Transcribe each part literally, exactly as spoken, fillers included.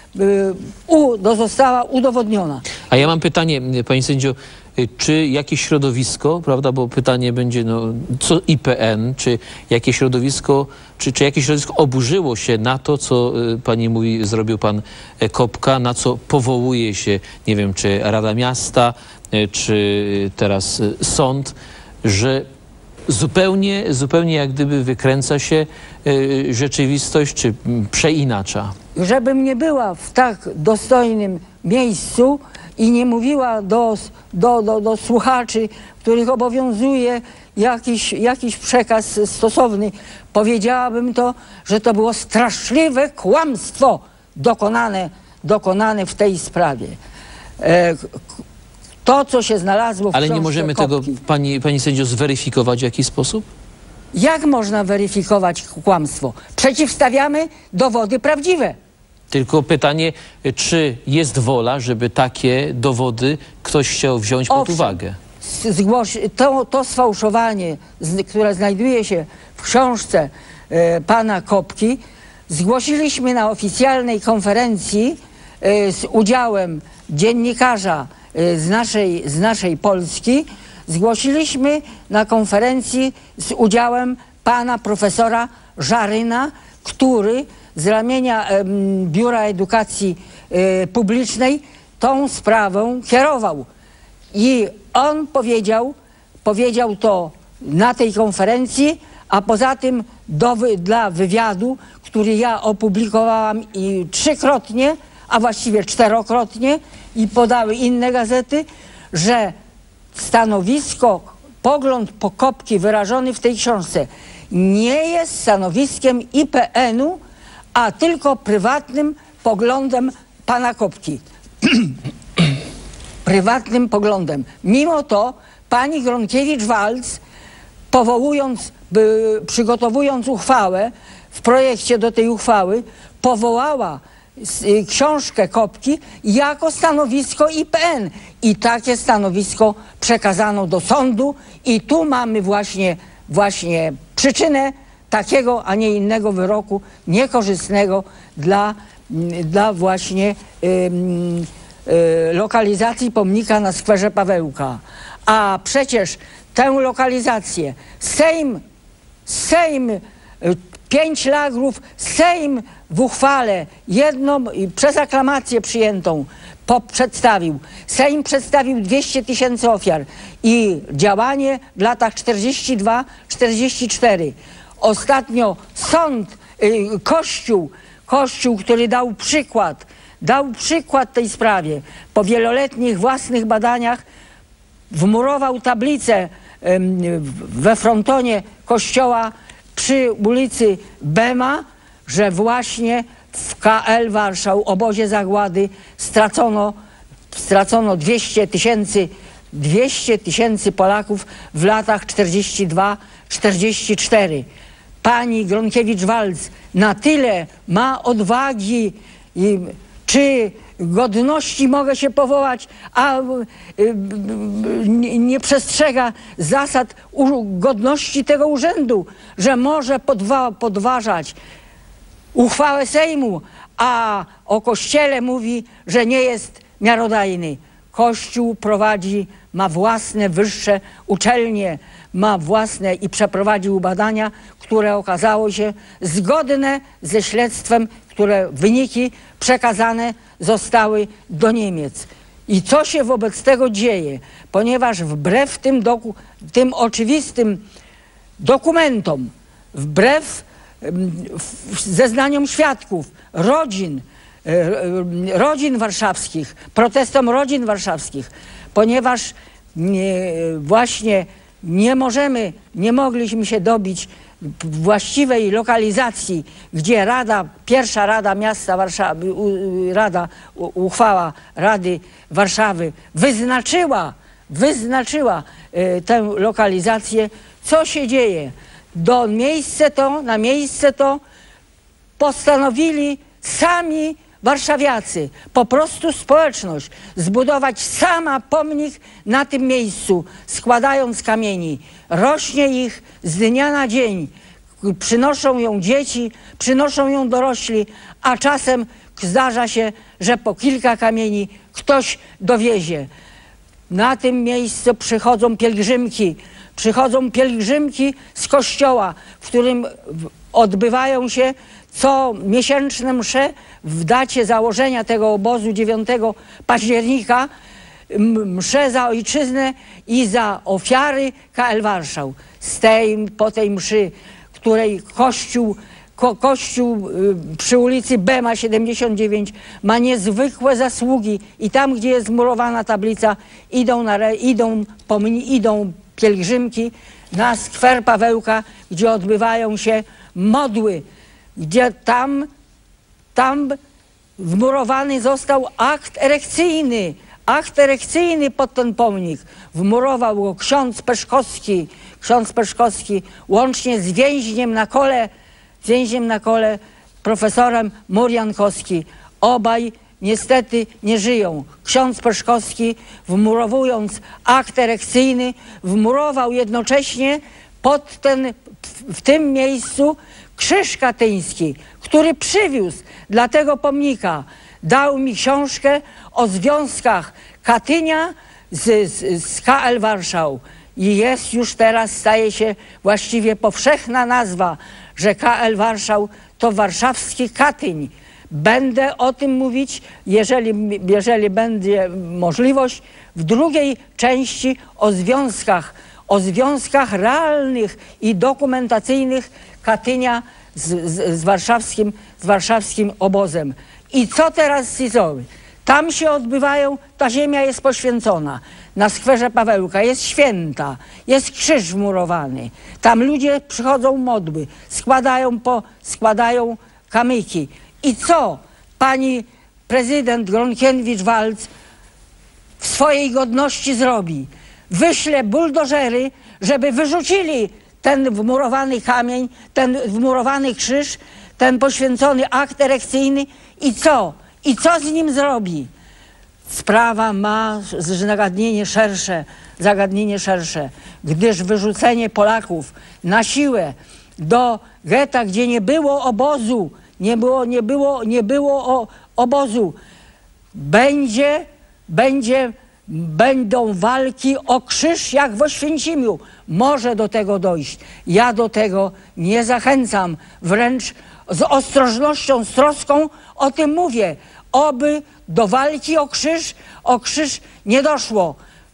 u, została udowodniona. A ja mam pytanie, panie sędzio, czy jakieś środowisko, prawda, bo pytanie będzie, no, co I P N, czy jakieś środowisko, czy, czy jakieś środowisko oburzyło się na to, co pani mówi, zrobił pan Kopka, na co powołuje się, nie wiem, czy Rada Miasta, czy teraz sąd, że zupełnie, zupełnie jak gdyby wykręca się rzeczywistość, czy przeinacza. Żebym nie była w tak dostojnym miejscu i nie mówiła do, do, do, do słuchaczy, których obowiązuje jakiś, jakiś przekaz stosowny, powiedziałabym to, że to było straszliwe kłamstwo dokonane, dokonane w tej sprawie. E, to, co się znalazło w Ale nie możemy Kopki. tego, pani, pani sędzio, zweryfikować w jakiś sposób? Jak można weryfikować kłamstwo? Przeciwstawiamy dowody prawdziwe. Tylko pytanie, czy jest wola, żeby takie dowody ktoś chciał wziąć pod Owszem, uwagę? Zgłoś, to, to sfałszowanie, z, które znajduje się w książce e, pana Kopki, zgłosiliśmy na oficjalnej konferencji e, z udziałem dziennikarza e, z, naszej, z naszej Polski. Zgłosiliśmy na konferencji z udziałem pana profesora Żaryna, który z ramienia e, Biura Edukacji e, Publicznej tą sprawą kierował. I on powiedział, powiedział to na tej konferencji, a poza tym do, dla wywiadu, który ja opublikowałam i trzykrotnie, a właściwie czterokrotnie i podały inne gazety, że stanowisko, pogląd Kopki wyrażony w tej książce nie jest stanowiskiem I P N-u, a tylko prywatnym poglądem pana Kopki. Prywatnym poglądem. Mimo to pani Gronkiewicz-Waltz, powołując, by, przygotowując uchwałę, w projekcie do tej uchwały, powołała y, książkę Kopki jako stanowisko I P N. I takie stanowisko przekazano do sądu i tu mamy właśnie, właśnie przyczynę takiego, a nie innego wyroku niekorzystnego dla, dla właśnie y, lokalizacji pomnika na skwerze Pawełka. A przecież tę lokalizację Sejm, Sejm, pięć lagrów, Sejm w uchwale jedną przez aklamację przyjętą po, przedstawił. Sejm przedstawił dwieście tysięcy ofiar i działanie w latach czterdziestym dwa czterdziestym cztery. Ostatnio sąd, Kościół, Kościół, który dał przykład, dał przykład tej sprawie. Po wieloletnich własnych badaniach wmurował tablicę we frontonie kościoła przy ulicy Bema, że właśnie w K L Warszał, obozie zagłady, stracono, stracono dwieście tysięcy Polaków w latach czterdziestym dwa czterdziestym cztery. Pani Gronkiewicz-Waltz na tyle ma odwagi i czy godności mogę się powołać, a nie przestrzega zasad godności tego urzędu, że może podwa podważać uchwałę Sejmu, a o Kościele mówi, że nie jest miarodajny. Kościół prowadzi, ma własne wyższe uczelnie, ma własne i przeprowadził badania, które okazało się zgodne ze śledztwem, które wyniki przekazane zostały do Niemiec. I co się wobec tego dzieje? Ponieważ wbrew tym, doku, tym oczywistym dokumentom, wbrew zeznaniom świadków, rodzin, rodzin warszawskich, protestom rodzin warszawskich, ponieważ nie, właśnie nie możemy, nie mogliśmy się dobić właściwej lokalizacji, gdzie Rada, pierwsza Rada Miasta Warszawy, Rada, uchwała Rady Warszawy wyznaczyła, wyznaczyła y, tę lokalizację. Co się dzieje? Do miejsce to, na miejsce to postanowili sami warszawiacy, po prostu społeczność, zbudować sama pomnik na tym miejscu, składając kamieni. Rośnie ich z dnia na dzień. Przynoszą ją dzieci, przynoszą ją dorośli, a czasem zdarza się, że po kilka kamieni ktoś dowiezie. Na tym miejscu przychodzą pielgrzymki, przychodzą pielgrzymki z kościoła, w którym odbywają się co miesięczne msze w dacie założenia tego obozu dziewiątego października, msze za ojczyznę i za ofiary K L Warszał. Z tej, po tej mszy, której kościół, ko, kościół przy ulicy Bema siedemdziesiąt dziewięć ma niezwykłe zasługi i tam, gdzie jest murowana tablica, idą, na, idą, pomni, idą pielgrzymki na skwer Pawełka, gdzie odbywają się modły, gdzie tam, tam wmurowany został akt erekcyjny, akt erekcyjny pod ten pomnik. Wmurował go ksiądz Peszkowski, ksiądz Peszkowski łącznie z więźniem na kole, z więźniem na kole profesorem Murjankowski. Obaj niestety nie żyją. Ksiądz Peszkowski, wmurowując akt erekcyjny, wmurował jednocześnie pod ten, w tym miejscu krzyż katyński, który przywiózł dla tego pomnika. Dał mi książkę o związkach Katynia z, z, z K L Warszał. I jest już teraz, staje się właściwie powszechna nazwa, że K L Warszał to warszawski Katyń. Będę o tym mówić, jeżeli, jeżeli będzie możliwość, w drugiej części o związkach, o związkach realnych i dokumentacyjnych Katynia z, z, z, warszawskim, z warszawskim obozem. I co teraz z Sizoły? Tam się odbywają, ta ziemia jest poświęcona. Na skwerze Pawełka jest święta, jest krzyż wmurowany. Tam ludzie przychodzą modły, składają, po, składają kamyki. I co pani prezydent Gronkiewicz-Waltz w swojej godności zrobi? Wyśle buldożery, żeby wyrzucili ten wmurowany kamień, ten wmurowany krzyż, ten poświęcony akt erekcyjny i co? I co z nim zrobi? Sprawa ma zagadnienie szersze, zagadnienie szersze, gdyż wyrzucenie Polaków na siłę do getta, gdzie nie było obozu, nie było, nie było, nie było o, obozu, będzie, będzie, będą walki o krzyż jak w Oświęcimiu. Może do tego dojść. Ja do tego nie zachęcam, wręcz z ostrożnością, z troską o tym mówię. Oby do walki o krzyż, o krzyż nie doszło.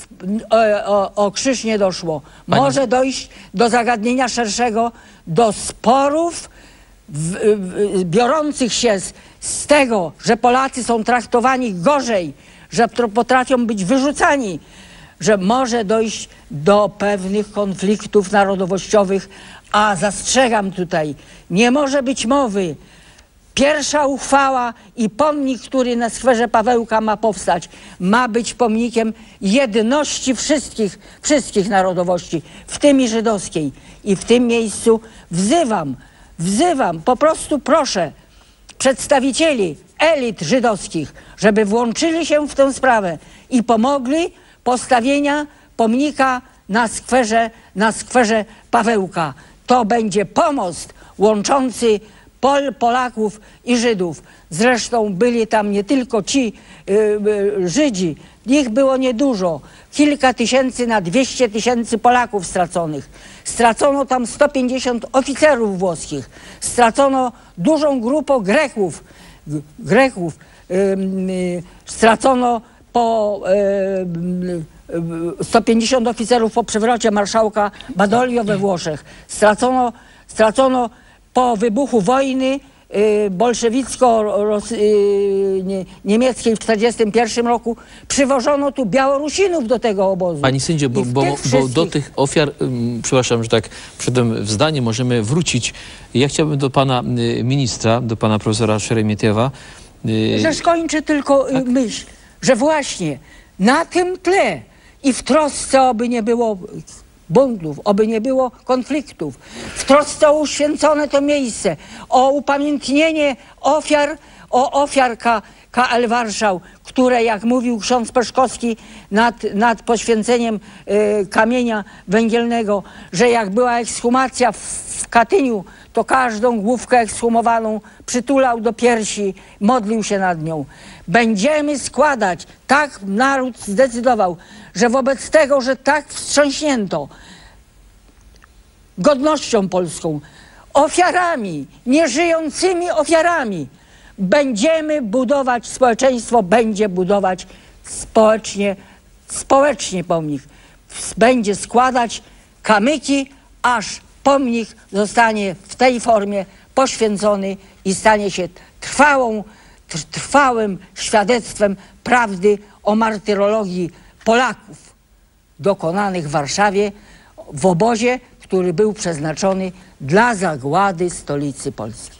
O, o, o krzyż nie doszło. Pani... Może dojść do zagadnienia szerszego, do sporów w, w, biorących się z, z tego, że Polacy są traktowani gorzej, że potrafią być wyrzucani, że może dojść do pewnych konfliktów narodowościowych, a zastrzegam tutaj, nie może być mowy. Pierwsza uchwała i pomnik, który na skwerze Pawełka ma powstać, ma być pomnikiem jedności wszystkich, wszystkich narodowości, w tym i żydowskiej. I w tym miejscu wzywam, wzywam, po prostu proszę przedstawicieli elit żydowskich, żeby włączyli się w tę sprawę i pomogli postawienia pomnika na skwerze, na skwerze Pawełka. To będzie pomost łączący Pol, Polaków i Żydów. Zresztą byli tam nie tylko ci y, y, Żydzi, ich było niedużo. Kilka tysięcy na dwieście tysięcy Polaków straconych. Stracono tam sto pięćdziesiąt oficerów włoskich. Stracono dużą grupę Greków. Greków. Y, y, stracono po y, y, sto pięćdziesiąt oficerów po przewrocie marszałka Badoglio we Włoszech. Stracono, stracono po wybuchu wojny y, bolszewicko-niemieckiej w tysiąc dziewięćset czterdziestym pierwszym roku przywożono tu Białorusinów do tego obozu. Pani sędzio, bo, bo, bo do tych ofiar, um, przepraszam, że tak przedem w zdanie możemy wrócić. Ja chciałbym do pana y, ministra, do pana profesora Szeremietiewa. Y, że skończę tylko y, tak? myśl, że właśnie na tym tle i w trosce, aby nie było buntów, oby nie było konfliktów, w trosce o uświęcone to miejsce, o upamiętnienie ofiar, o ofiar K L Warszał, które, jak mówił ksiądz Peszkowski nad, nad poświęceniem y, kamienia węgielnego, że jak była ekshumacja w, w Katyniu, to każdą główkę ekshumowaną przytulał do piersi, modlił się nad nią. Będziemy składać, tak naród zdecydował, że wobec tego, że tak wstrząśnięto godnością polską, ofiarami, nieżyjącymi ofiarami, będziemy budować, społeczeństwo będzie budować społecznie, społecznie pomnik. Będzie składać kamyki, aż pomnik zostanie w tej formie poświęcony i stanie się trwałą, trwałym świadectwem prawdy o martyrologii Polaków dokonanych w Warszawie w obozie, który był przeznaczony dla zagłady stolicy Polski.